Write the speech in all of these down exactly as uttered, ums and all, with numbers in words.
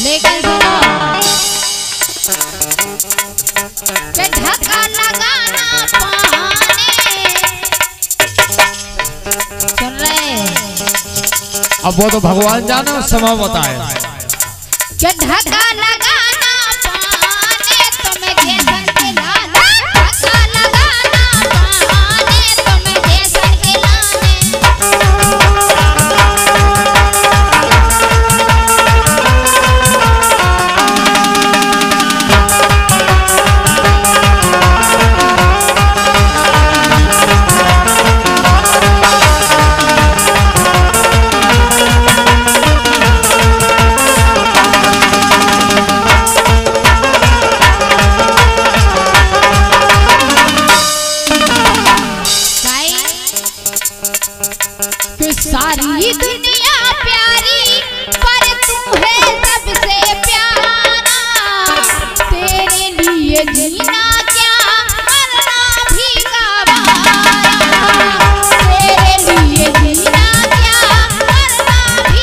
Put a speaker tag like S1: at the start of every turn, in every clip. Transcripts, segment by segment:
S1: लेकिन सुनो के धक्का लगाना पाने सुन रहे।
S2: अब वो तो भगवान जाने समय बताए
S1: के धक्का लगाना पाने तुम्हें जैसन के लाने, धक्का लगाना पाने तुम्हें जैसन के लाने। सारी दुनिया प्यारी पर तू है सबसे प्यारा, तेरे लिए जीना क्या मरना भी गवारा, तेरे लिए जीना क्या मरना भी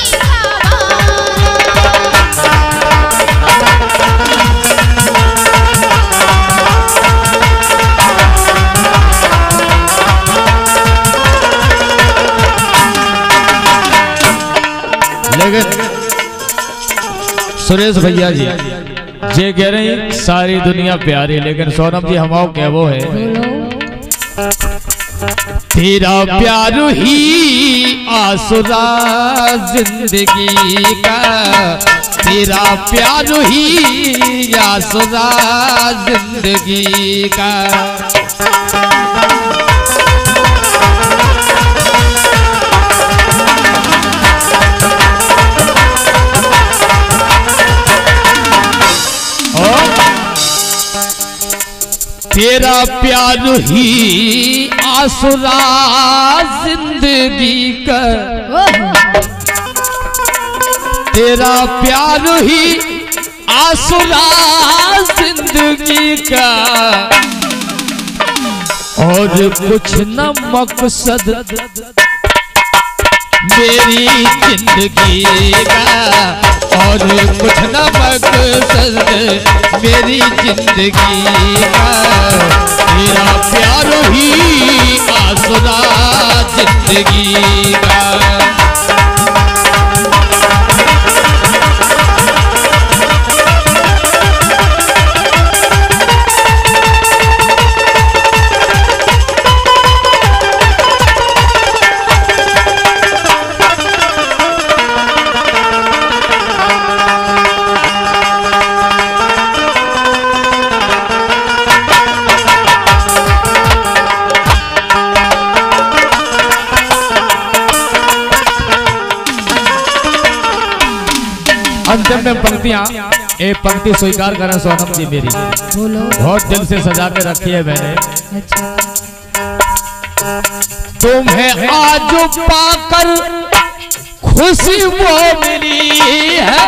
S2: लेकिन सुरेश भैया जी जे कह रहे हैं सारी दुनिया प्यारी, लेकिन सोनम जी हमाओ क्या वो है तेरा प्यार ही आसरा जिंदगी का, तेरा प्यार ही आसरा जिंदगी का। तेरा प्यार ही आसरा जिंदगी का, तेरा प्यार ही आसरा जिंदगी का, और कुछ न मकसद मेरी जिंदगी का, और कुछ न मकसद मेरी जिंदगी का। तेरा प्यार ही आसरा जिंदगी का। अंतिम में पंक्तियां, एक पंक्ति स्वीकार करें सोनम जी मेरी, बहुत दिल से सजा के रखी है मैंने। तुम्हें आज पाकर खुशी वो मिली है,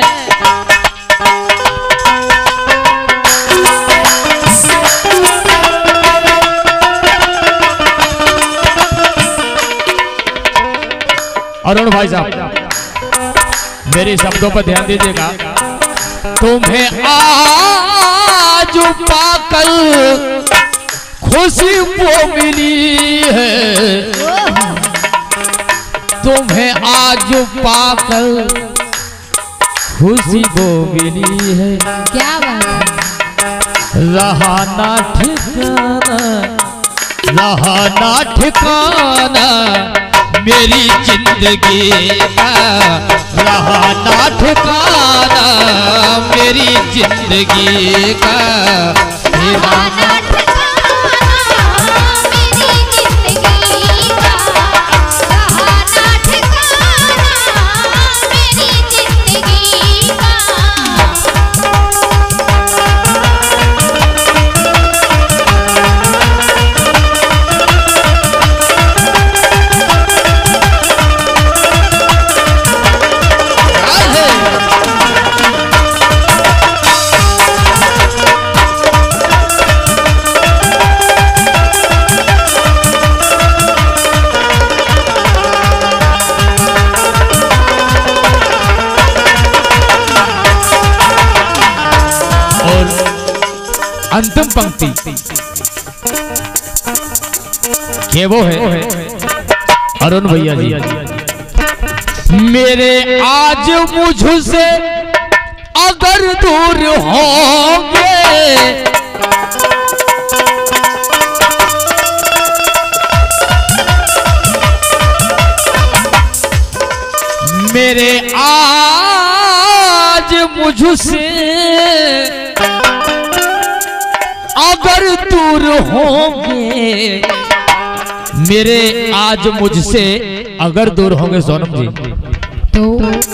S2: अरुण भाई साहब मेरे शब्दों पर ध्यान दीजिएगा। तुम्हें आज पाकर खुशी वो मिली है, तुम्हें आज पाकर खुशी वो मिली है।
S1: क्या बात है।
S2: रहा ना ठिकाना, रहा ना ठिकाना मेरी जिंदगी का, रहा ना ठिकाना मेरी जिंदगी का।
S1: रहा ना ठिकाना मेरी जिंदगी का, रहा ना ठिकाना मेरी जिंदगी का।
S2: अंतिम पंक्ति के वो है अरुण भैया जी। मेरे आज मुझसे अगर दूर होंगे, मेरे आज मुझसे अगर दूर होंगे, मेरे आज मुझसे अगर दूर होंगे सोनम जी,
S1: तो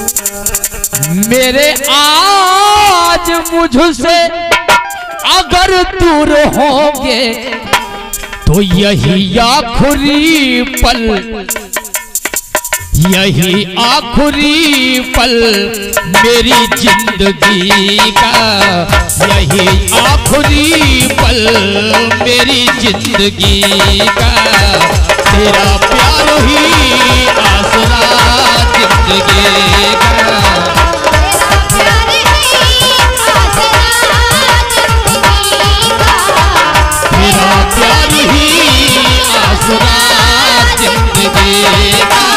S2: मेरे आज मुझसे अगर दूर होंगे, तो यही आखिरी पल, यही आखिरी पल मेरी जिंदगी का, यही आखिरी पल मेरी जिंदगी का, तेरा प्यार ही आसरा जिंदगी का,
S1: तेरा प्यार ही आसरा जिंदगी का,
S2: तेरा प्यार ही आसरा जिंदगी का।